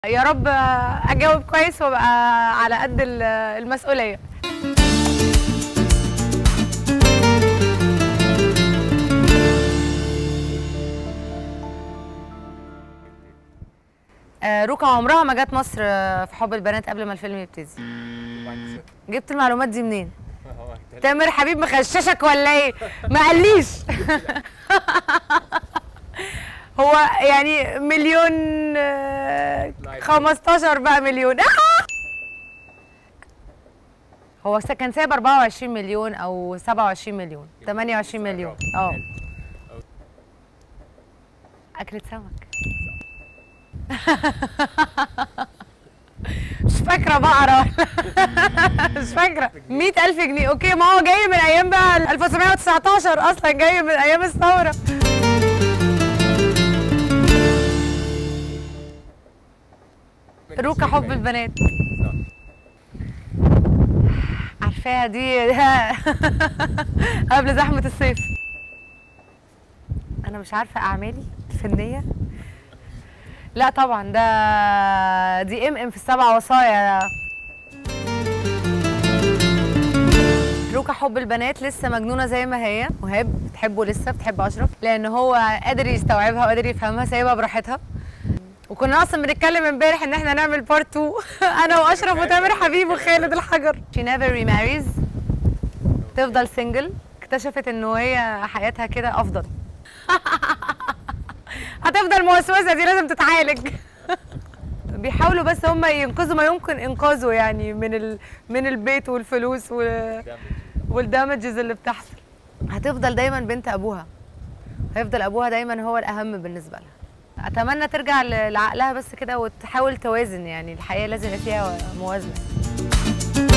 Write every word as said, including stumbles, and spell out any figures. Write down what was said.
يا رب اجاوب كويس وابقى على قد المسؤوليه. روكا عمرها ما جت مصر في حب البنات قبل ما الفيلم يبتدي. جبت المعلومات دي منين؟ تامر حبيب مخششك ولا ايه؟ ما قاليش. هو يعني مليون خمستاشر بقى مليون. هو كان سايب أربعة وعشرين مليون او سبعة وعشرين مليون، ثمانية وعشرين مليون. اه أكلة سمك. مش فاكرة بقرة. مش فاكرة. مية ألف جنيه. اوكي، ما هو جاي من ايام بقى ألف وتسعمية وتسعتاشر، اصلا جاي من ايام الثورة. روكا حب البنات. عارفاها دي قبل زحمة الصيف. أنا مش عارفة أعمالي الفنية. لا طبعا، ده دي ام ام في السبع وصايا. روكا حب البنات لسه مجنونة زي ما هي. مهاب بتحبه لسه، بتحب أشرف لأن هو قادر يستوعبها وقادر يفهمها، سايبها براحتها. وكنا اصلا بنتكلم امبارح ان احنا نعمل بارت اتنين انا واشرف وتامر حبيب وخالد الحجر. She never remarries. تفضل سنجل. اكتشفت انه هي حياتها كده افضل. هتفضل موسوسه دي، لازم تتعالج. بيحاولوا بس هم ينقذوا ما يمكن انقاذه يعني من ال... من البيت والفلوس وال... والدامجز اللي بتحصل. هتفضل دايما بنت ابوها. هيفضل ابوها دايما هو الاهم بالنسبه لها. اتمنى ترجع لعقلها بس كده وتحاول توازن، يعني الحياه لازم يبقى فيها موازنه.